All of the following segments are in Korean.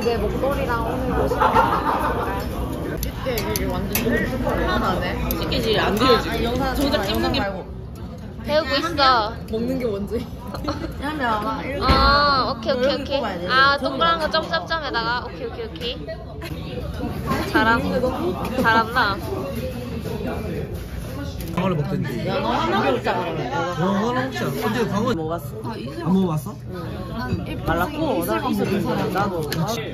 이제 목도리랑 오늘 옷이랑 이게 완전 혼란하네. 찍히지 안 되지. 영상 정작 찍는 게 말고 배우고 있어. 먹는 게 뭔지. 하면 막 이렇게. 오케이. 아, 동그란 거 점점점에다가. 오케이. 잘한다. 광어를 먹던지. 야, 너 하나 먹자 그러면. 광어 먹자. 어제 광어 먹었어. 안 먹어봤어? 말랐고 나 이슬 괜찮아. 나도.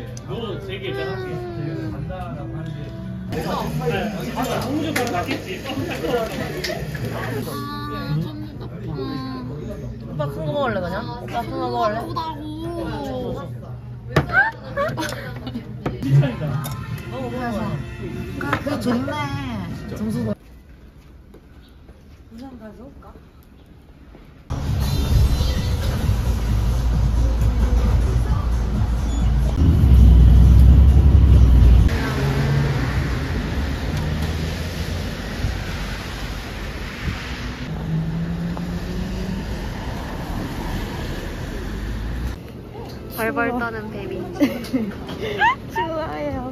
오빠 큰 거 먹을래 그냥? 오빠 큰 거 먹을래? 그거 좋네. 점수 우산 가져올까? 벌벌 떠는 뱀이. 좋아요.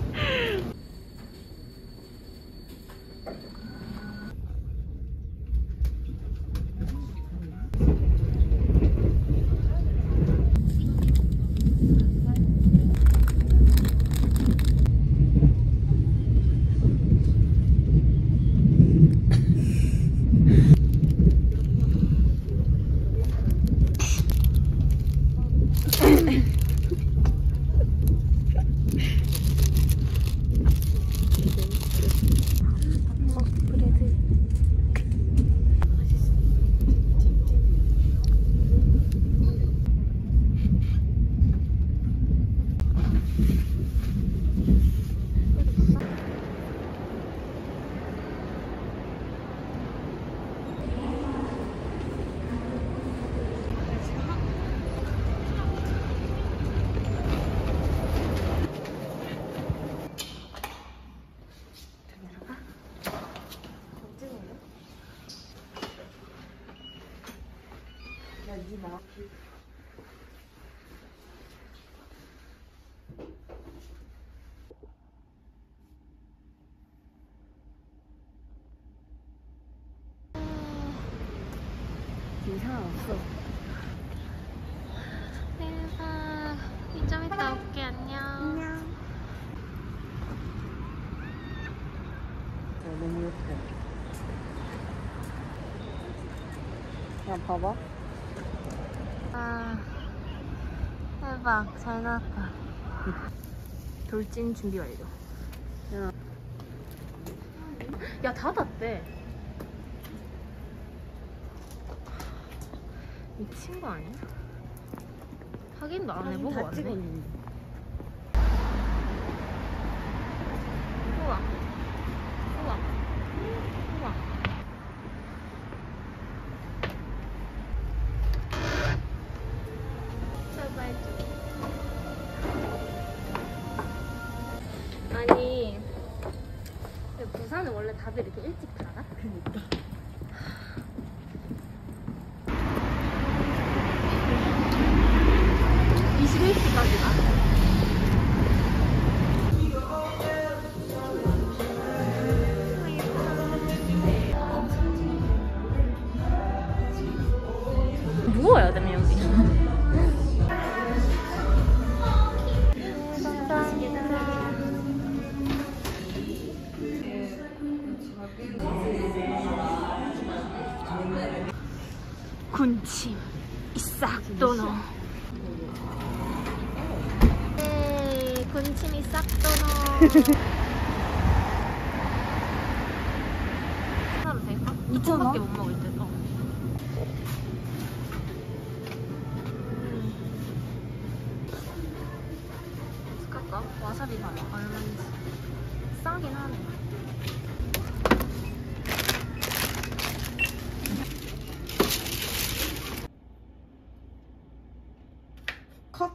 이상 없어. 대박. 좀 이따 올게. 안녕. 너무 예뻐. 야 봐봐. 아, 대박. 잘 나왔다. 돌진 준비 완료. 야, 닫았대. 미친 거 아니야? 확인도 안 해보고 왔네. 우와. 아니, 부산은 원래 다들 이렇게 일찍 자나? 그니까. 누워야 되면 여기. 군침 이싹 도노. 에이, 군침이 싹 도노. 하나로 될까? 2,000원밖에 못 먹을 듯. 쓸까? 와사비 봐봐. 얼마인지. 싸긴 하네. 컷.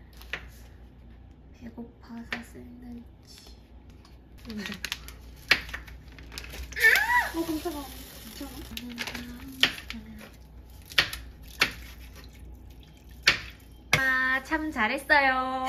배고파서 쓸는지. 깜짝아. 괜찮아? 참 잘했어요.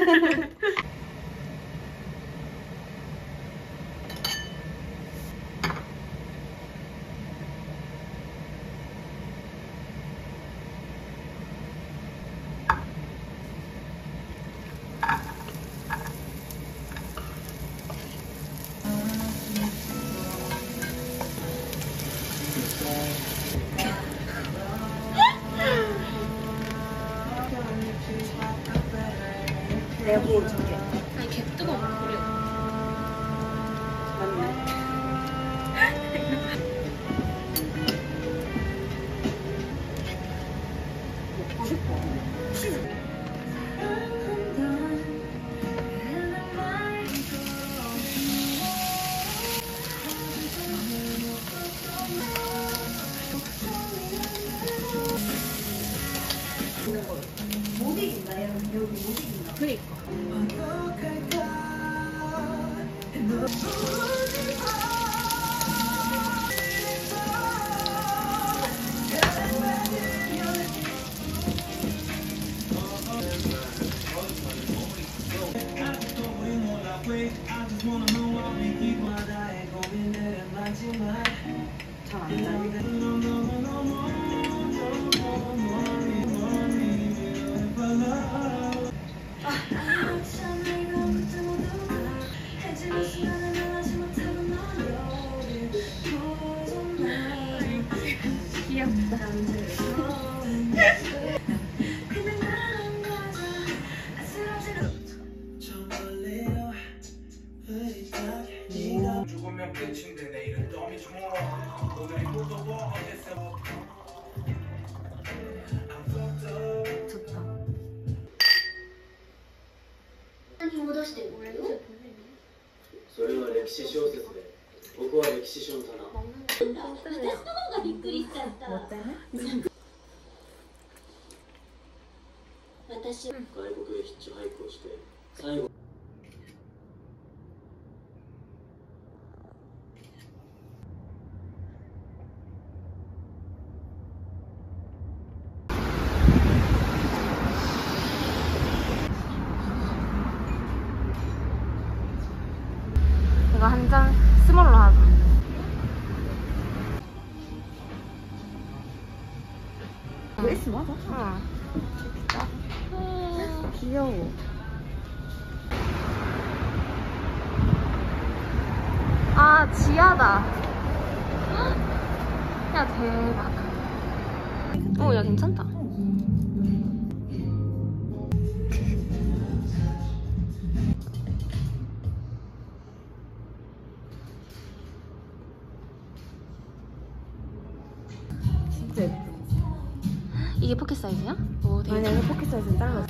내가 보고 줄게. 아니 개 뜨거워 그래. 맞네. 먹고 싶어. 못 이긴다. 여기 못 이긴다. 그니까. 잘안 짜는데. 귀엽다. 죽으면 끝인데 내일은 덤이죠 오늘이 또뭐 어땠어 좋다. に戻してるそれは歴史小説で僕は歴史書の棚私の方がびっくりしちゃった私外国でヒッチハイクをして最後 이거 한 잔 스몰로 하자. 이거 S 맞아? 응. 귀여워. 아, 지하다. 야, 대박. 오, 야, 괜찮다. 진짜 예뻐. 이게 포켓 사이즈야? 오, 되게 아니야, 이거 포켓 사이즈는 작아.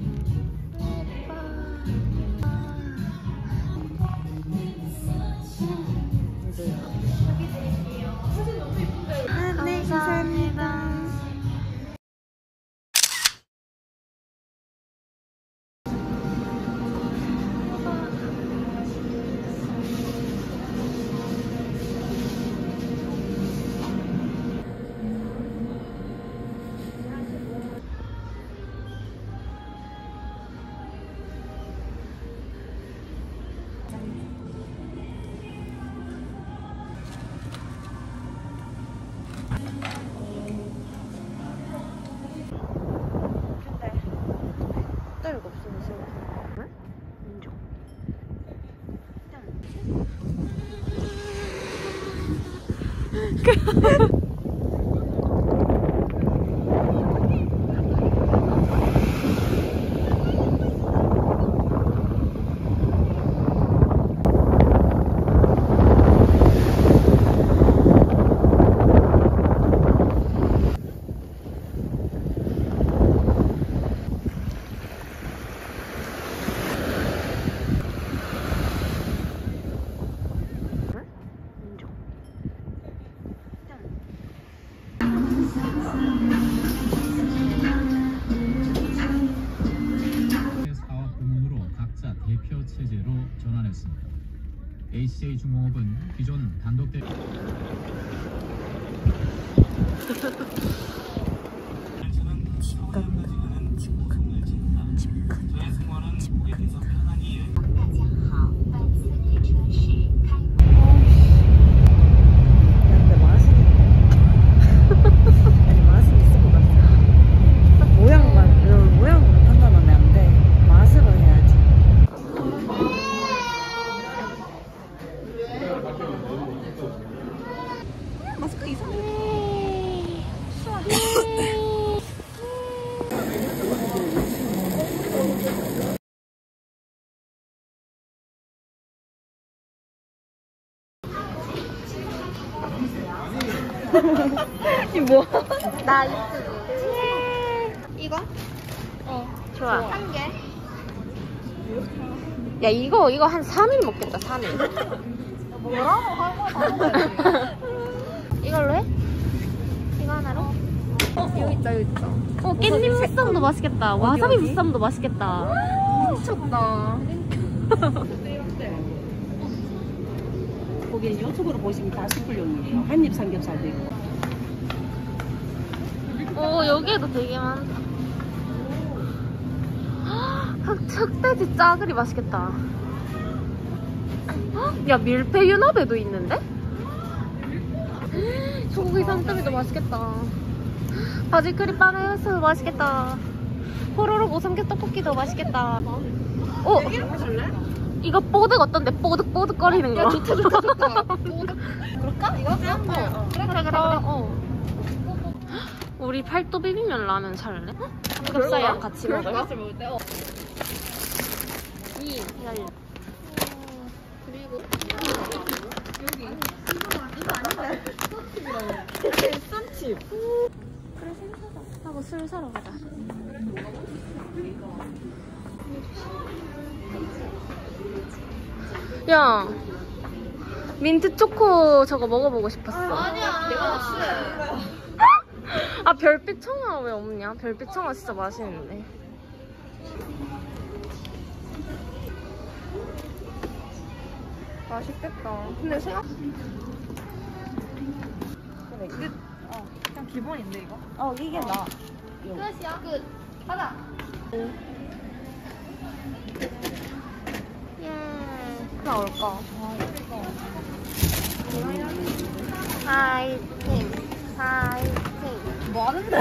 네, 감사합니다. 숫자리가 없으면 싫어. 응? 인정. 사업 부문으로 각자 대표 체제로 전환했습니다. HJ중공업은 기존 단독 대 집 간다. 집 간다. 이 뭐? 나 유튜브. 이거? 좋아. 한 개. 야 이거 한 3일 먹겠다 3일. 뭐라고 할 거야? 이걸로 해? 이거 하나로? 여기 있다 여기 있다. 깻잎 무쌈도 맛있겠다. 와사비 무쌈도 맛있겠다. 미쳤다. 거기 유튜브로 보시면 다 숯불용이에요. 한입 삼겹살도 있고. 여기에도 되게 많다. 흑돼지 짜글이 맛있겠다. 야 밀폐 유나베도 있는데? 소고기 산더미도 맛있겠다. 바질크림 바나나스 맛있겠다. 호로록 오삼겹 떡볶이도 맛있겠다. 이거 뽀득 어떤데? 뽀득뽀득 거리는 거. 야 좋다. 그럴까? 이거? 그래. 우리 팔도 비빔면 라면 살래? 삼겹살이랑 같이 먹을까? 기다려. 그리고 여기 이거 아닌데? 쌈칩. 그래 생사다. 하고 술 사러 가자. 야 민트 초코 저거 먹어보고 싶었어. 아니야. 내가 싫어. 아 별빛 청아 왜 없냐? 별빛 청아 진짜 맛있는데. 맛있겠다. 근데 생각. 그래. 그냥 기본인데 이거? 이게 나. 끝이야. 끝. 가자. 나올까? 파이팅. 뭐 하는데?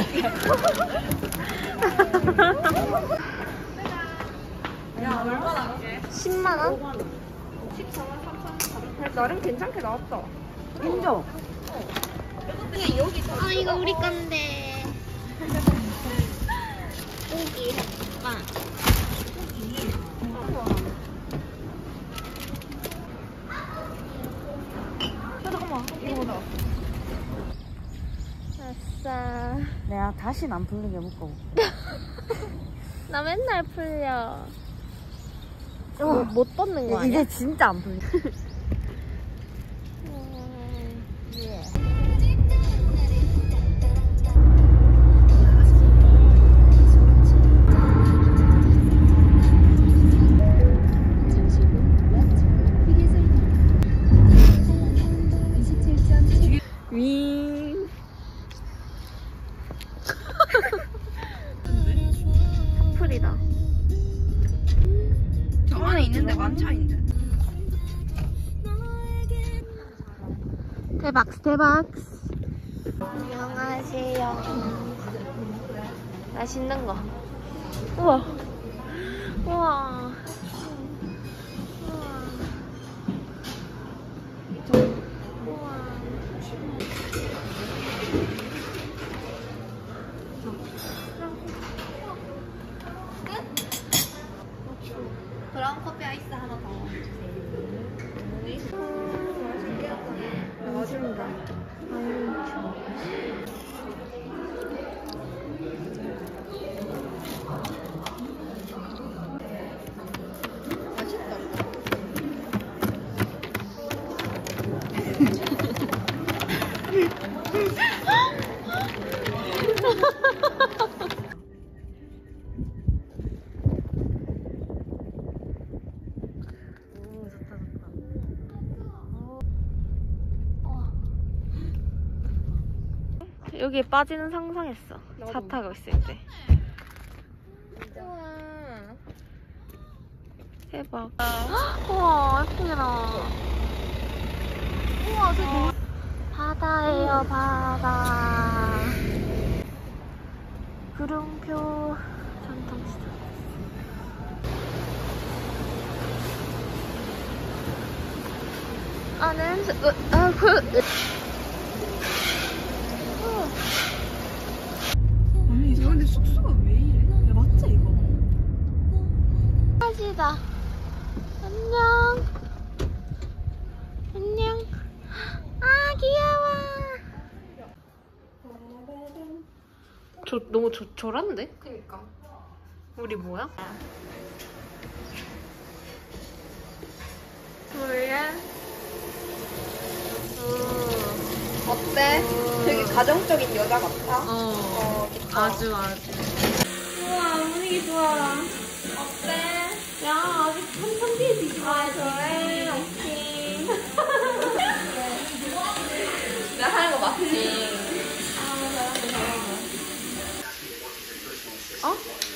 야 얼마나 할게? 10만원? 나름 괜찮게 나왔다. 인정. 아 이거 우리 건데. 고기 빵. 잠깐만 이거다. 아싸. 내가 다시는 안 풀리게 묶어. 나 맨날 풀려. 못 뻗는 거 아니야? 이제 진짜 안 풀려. 윙. 풀이다. 저 안에 있는데 완차인데. 대박. 안녕하세요. 맛있는 거. 우와. 브라운 커피 아이스 하나 더. 맛있는다. 여기에 빠지는 상상했어. 차 타고 있을 때. 우와. 대박. 우와, 예쁘게 나와. 우와, 저기 바다예요, 바다. 구룡표 전통시장. 언니 근데 숙소가 왜 이래? 야 맞지 이거? 하지다. 안녕. 안녕. 아 귀여워. 너무 조촐한데? 그니까. 우리 뭐야? 둘레. 어때? 되게 가정적인 여자 같아. 아주. 우와, 분위기 좋아. 어때? 야, 아직 한참 뒤에 뒤집어야지. 그래, 오케이. 내가 하는 거 맞지? 어?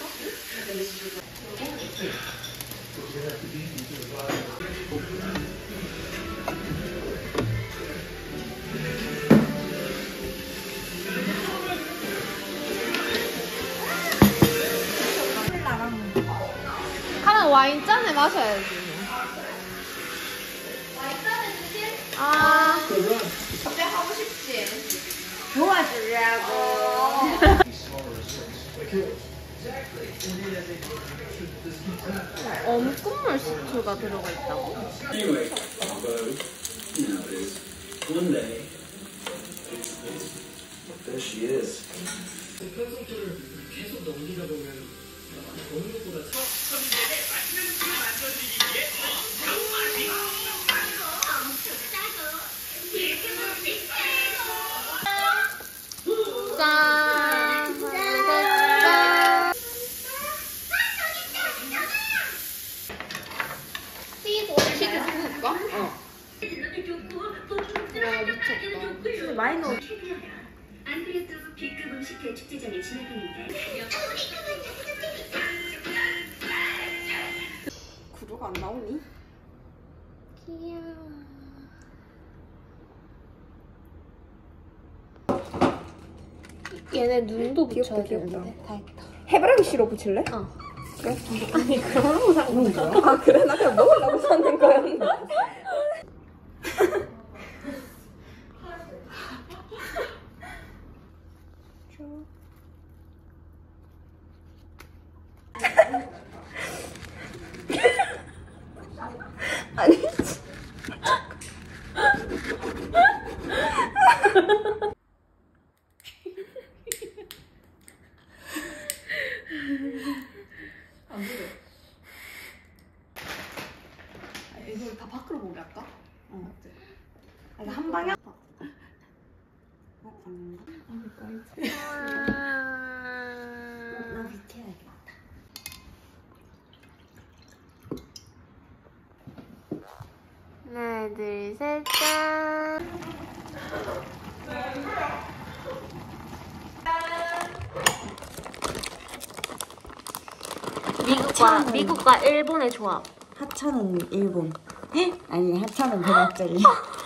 카는 와인잔에 마셔야지. 와인잔에 주실? 아, 어때? 하고 싶지? 도와주려고. 엄꿀물 식초가 들어가 있다고? Anyway, but you know, it is one day. There she is. 짠! 짠! 치즈 구울까? 근데 많이 넣어. 안 그래도 B급 음식 대축제장에 지나가는데 구두가 안 나오니? 귀여워. 얘네 눈도 붙여야 되는데. 다 했다. 해바라기 씨로 붙일래? 어. 그래? 아니 그러려고 산 거야? 아 그래? 나 그냥 먹으려고 사는 거였는데. 아니 안 그래. 이걸 다 밖으로 보게 할까? 어. 아니 한 방향. 나 밑에 해야겠다. 하나, 둘, 셋, 짠! 미국과 일본의 조합. 하차는 일본. 아니 하차는 백악짜리.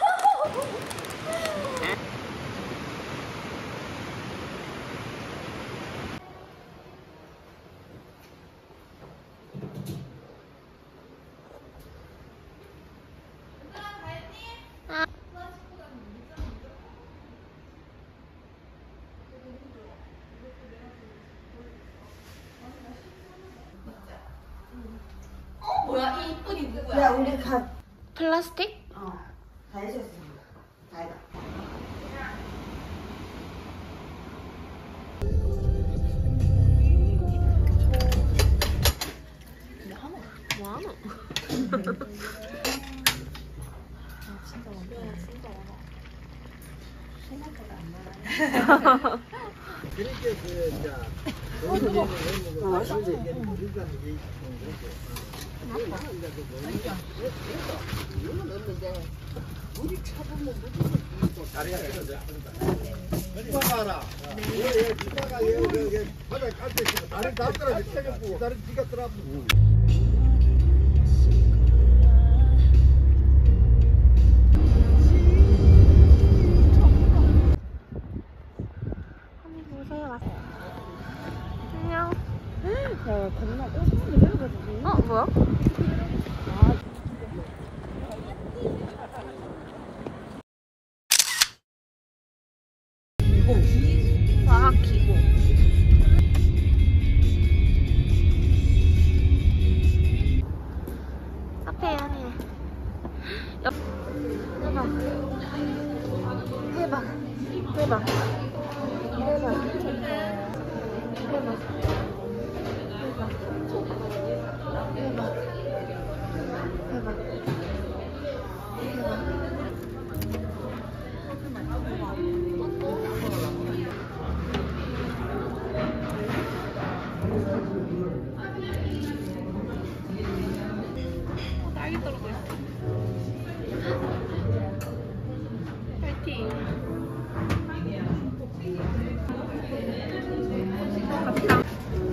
뭐야 이 이쁜이 누구야? 야 우리 가. 플라스틱? 다 해줬어. 다 해다. 뭐하노? 안녕. 뭐야? 과학 기고. 앞에 아니네. 대박. 대박. 대박. 대박. 딸기 떨어져 있어. 파이팅. 갑시다.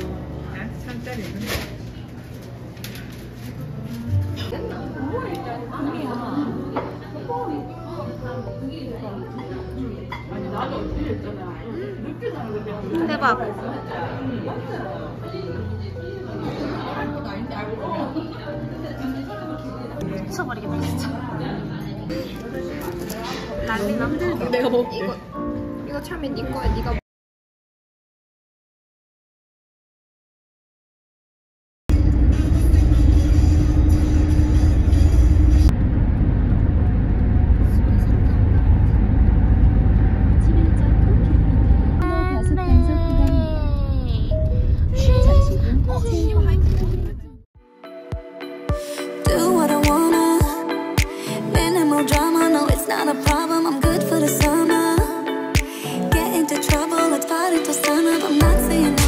대박. 미쳐버리겠다 진짜. 난리나. 내가 먹을게. 이거 참이 네 거야. 네가. Do what I wanna. Minimal drama, no, it's not a problem. I'm good for the summer. Get into trouble, let's party till sun up. I'm not saying no.